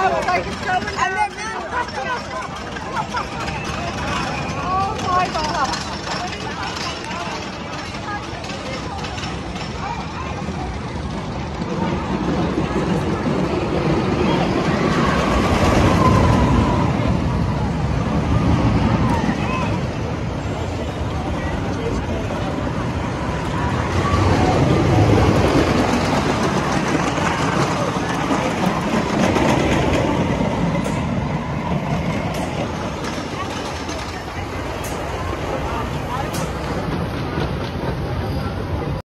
was like it's going down. Oh my God.